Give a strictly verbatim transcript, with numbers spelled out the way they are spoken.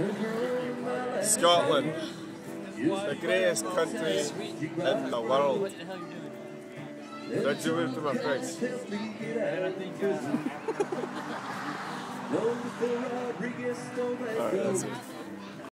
Scotland, the greatest country in the world. Did you move to my face? Alright, that's it.